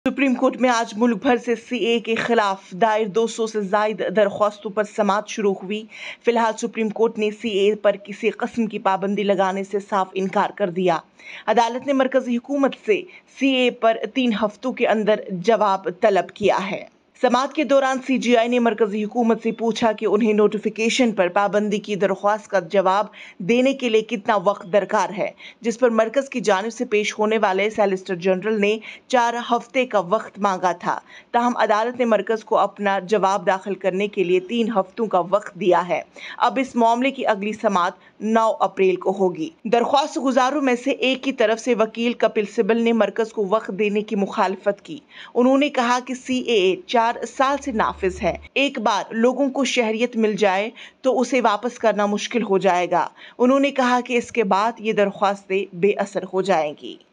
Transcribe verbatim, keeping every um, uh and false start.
Supreme court में आज मुल्क भर से सीए के खिलाफ दायर दो सौ से जायद दरख्वास्तों पर समाअत शुरू हुई। फिलहाल सुप्रीम कोर्ट ने सीए पर किसी किस्म की पाबंदी लगाने से साफ इनकार कर दिया। अदालत ने मरकजी हुकूमत से सीए पर तीन हफ्तों के अंदर जवाब तलब किया है। समाअत के दौरान सीजीआई ने मरकजी हुकूमत से पूछा कि उन्हें नोटिफिकेशन पर पाबंदी की दरख्वास्त का जवाब देने के लिए कितना वक्त दरकार है, जिस पर मरकज की जानिब से पेश होने वाले सॉलिसिटर जनरल ने चार हफ्ते का वक्त मांगा था। ताहम अदालत ने मरकज को अपना जवाब दाखिल करने के लिए तीन हफ्तों का वक्त दिया है। अब इस मामले की अगली समाअत नौ अप्रैल को होगी। दरख्वास्त गुजारों में से एक की तरफ से वकील कपिल सिब्बल ने मरकज को वक्त देने की मुखालफत की। उन्होंने कहा कि सीएए चार साल से नाफिज है। एक बार लोगों को शहरियत मिल जाए तो उसे वापस करना मुश्किल हो जाएगा। उन्होंने कहा कि इसके बाद ये दरख्वास्तें बेअसर हो जाएंगी।